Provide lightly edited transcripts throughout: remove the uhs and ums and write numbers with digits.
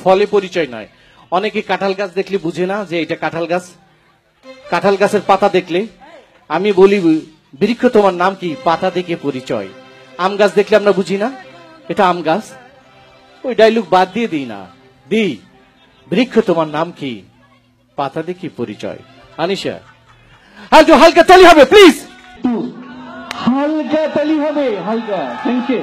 ফলে পরিচয় নয়। অনেকে কাঁঠাল গাছ দেখলে বুঝে না যে এটা কাঁঠাল গাছ। কাঁঠাল গাছের পাতা দেখলে, আমি বলি বৃক্ষ তোমার নাম কি, পাতা দেখে পরিচয়। আম গাছ দেখলে আমরা বুঝি না এটা আম গাছ, ওই ডায়লগ বাদ দিয়ে দিই না, দিই বৃক্ষ তোমার নাম কি, পাতা দেখে পরিচয়। আনিশা একটু হালকা তালি হবে প্লিজ, হালকা তালি হবে, হালকা। Thank you.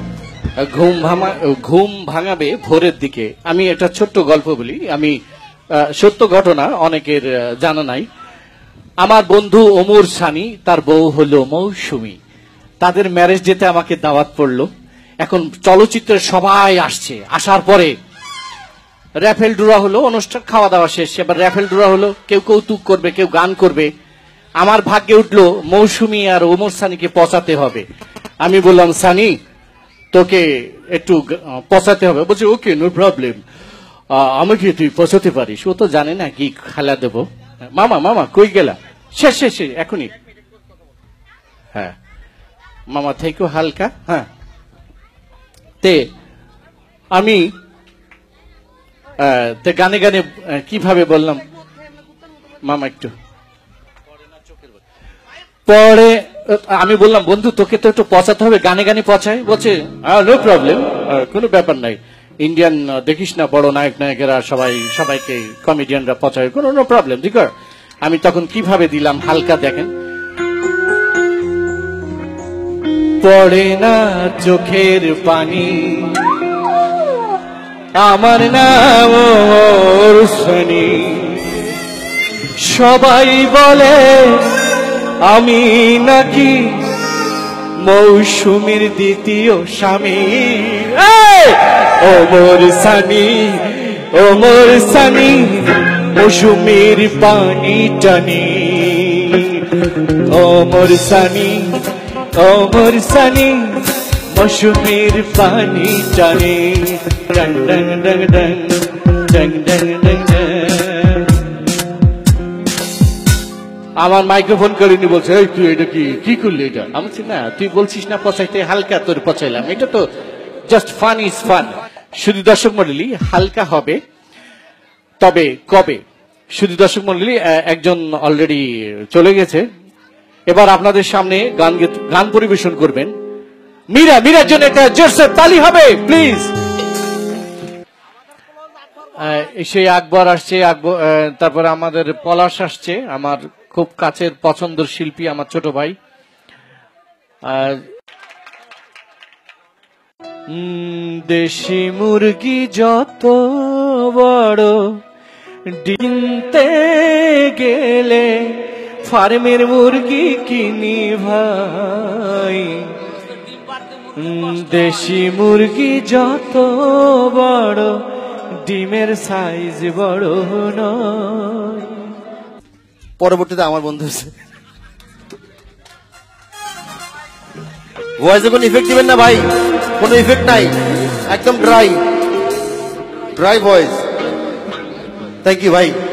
ঘুম ভাঙাবে ভোরের দিকে। আমি একটা ছোট্ট গল্প বলি, আমি সত্য ঘটনা, অনেকের জানা নাই। আমার বন্ধু ওমর সানি, তার বউ হলো মৌসুমী, তাদের ম্যারেজ ডেতে আমাকে দাওয়াত পড়লো। এখন চলচ্চিত্রের সবাই আসছে, আসার পরে র্যাফেল ড্রা হলো, অনুষ্ঠান খাওয়া দাওয়া শেষ, এবার র্যাফেল ড্রা হলো, কেউ কৌতুক করবে, কেউ গান করবে। আমার ভাগ্যে উঠলো মৌসুমী আর ওমর সানিকে পচাতে হবে। আমি বললাম সানি তোকে একটু পচাতে হবে, বলছে ওকে নো প্রবলেম, আমাকে তুই পচাতে পারিস। ও তো জানে না কি খেলা দেবো। মামা মামা কই গেলা, শেষ শেষ এখনই। হ্যাঁ মামা থেকেও হালকা। হ্যাঁ তে আমি গানে গানে কিভাবে বললাম, মামা একটু পরে আমি বললাম বন্ধু তোকে তো একটু পচাতে হবে, গানে গানে পচায়। বলছে নো প্রবলেম, কোনো ব্যাপার নাই, ইন্ডিয়ান দেখিস না বড় নায়ক নায়কেরা সবাইকে কমেডিয়ানরা পচায়, কোনো নো প্রবলেম ঠিক আছে। আমি তখন কিভাবে দিলাম হালকা, দেখেন পড়ে না চোখের পানি, আমার নাম ওমর সানি, সবাই বলে আমি নাকি মৌসুমীর দ্বিতীয় স্বামী। ওমর সানি, ওমর সানি, মৌসুমীর পানি টানি, ওমর সানি, ওমর সানি, মৌসুমীর পানি টানি। ডং ডং ডং ডং ডং ডং ডং ডং। আমার মাইক্রোফোন করিনি, বলছে এই তুই এটা কি করলি এটা। আমি বলছি না তুই বলছিস না পচাইতে, হালকা তোর পচাইলাম, এটা তো জাস্ট ফান ইজ ফান। শুধু দর্শক মন্ডলী হালকা হবে, তবে কবে? শুধু দর্শক মন্ডলী একজন অলরেডি চলে গেছে, এবার আপনাদের সামনে গান পরিবেশন করবেন মীরা। মীরার জন্য একটা জোরসে তালি হবে প্লিজ। সেই আকবর আসছে, তারপরে আমাদের পলাশ আসছে, আমার খুব কাছের পছন্দের শিল্পী, আমার ছোট ভাই। দেশি মুরগি যত বড়, ডিমতে গেলে ফার্মের মুরগি কিনি ভাই। দেশি মুরগি যত বড়, ডিমের সাইজ বড় নয়। পরবর্তীতে আমার বন্ধু ভয়েসে কোনো ইফেক্ট দিবেন না ভাই, কোনো ইফেক্ট নাই, একদম ড্রাই ভয়েস। থ্যাংক ইউ ভাই।